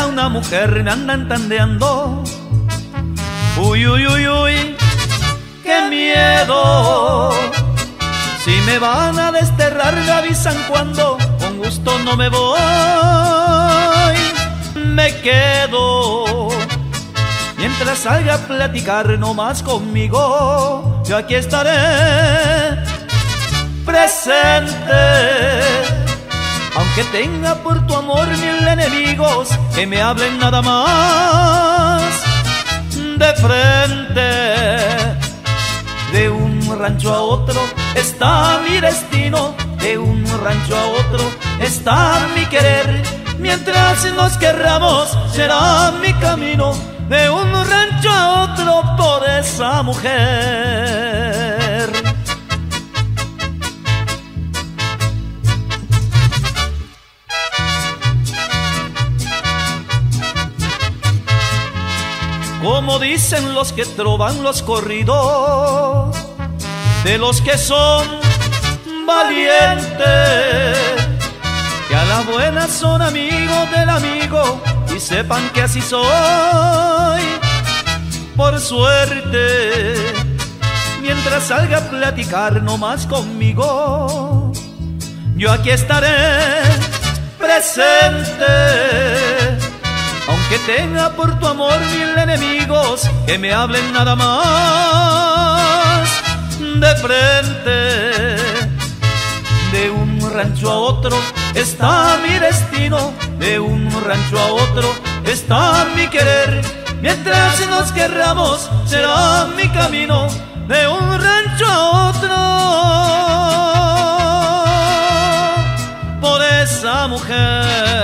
a una mujer me andan tandeando. Uy, uy, uy, uy, qué miedo. Si me van a desterrar me avisan cuando, con gusto no me voy. Me quedo mientras salga a platicar nomás conmigo. Yo aquí estaré presente, aunque tenga por tu amor mil enemigos que me hablen nada más de frente. De un rancho a otro está mi destino, de un rancho a otro está mi querer. Mientras nos querramos será mi camino, de un rancho a otro por esa mujer. Como dicen los que trovan los corridos, de los que son valientes, que a la buena son amigos del amigo, y sepan que así soy. Por suerte, mientras salga a platicar nomás conmigo, yo aquí estaré presente, aunque tenga por tu amor mil enemigos que me hablen nada más de frente. De un rancho a otro está mi destino, de un rancho a otro está mi querer. Mientras nos querramos será mi camino, de un rancho a otro por esa mujer.